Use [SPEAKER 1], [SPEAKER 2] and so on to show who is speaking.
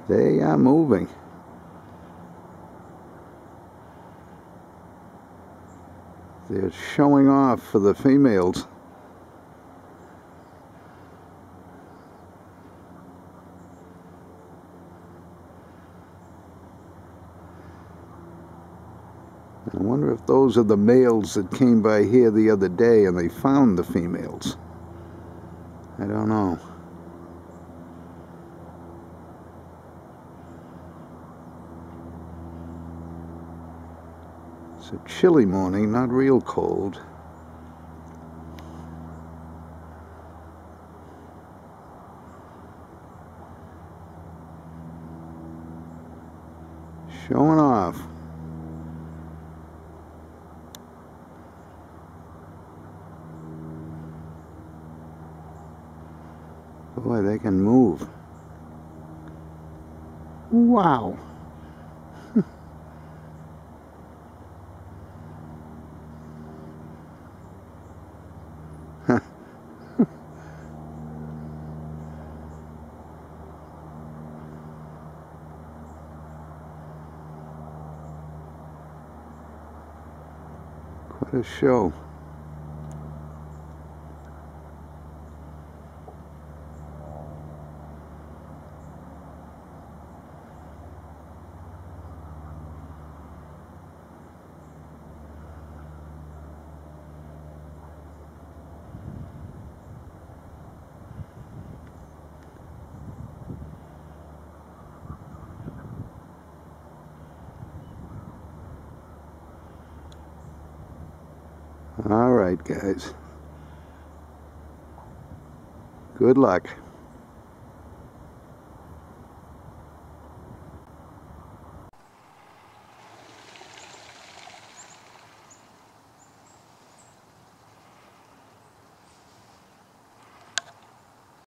[SPEAKER 1] They are moving. They're showing off for the females. I wonder if those are the males that came by here the other day and they found the females. I don't know. It's a chilly morning, not real cold. Showing off. Boy, they can move. Wow. Quite a show. All right, guys. Good luck.